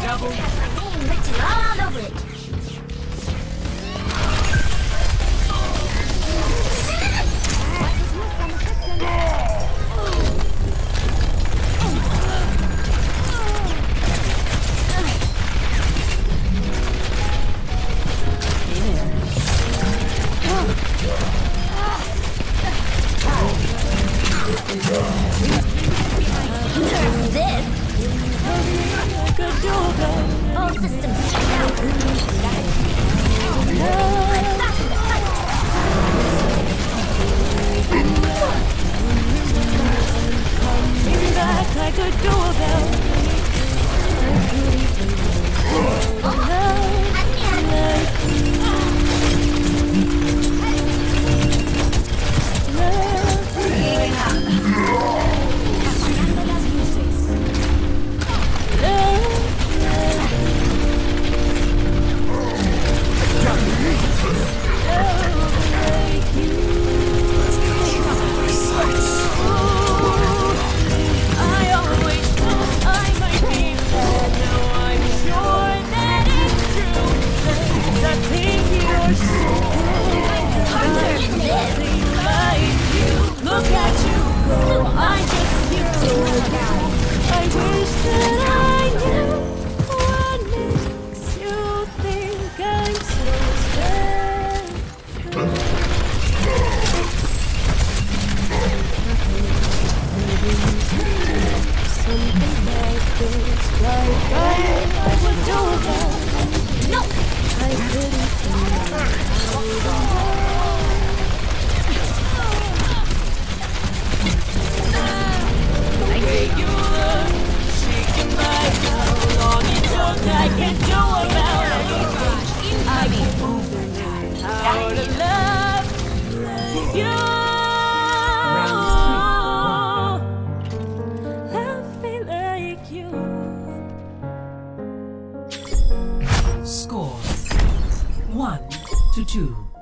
Double. Written all over it. All systems checked out. I'm back in the fight. Back like a doorbell. Look at you go, I just keep doing that. I wish that I knew what makes you think I'm so special. Something like this, like I would do that. No! I couldn't I can do about anything. I mean, how to love you. Love me like you. Score 1-2.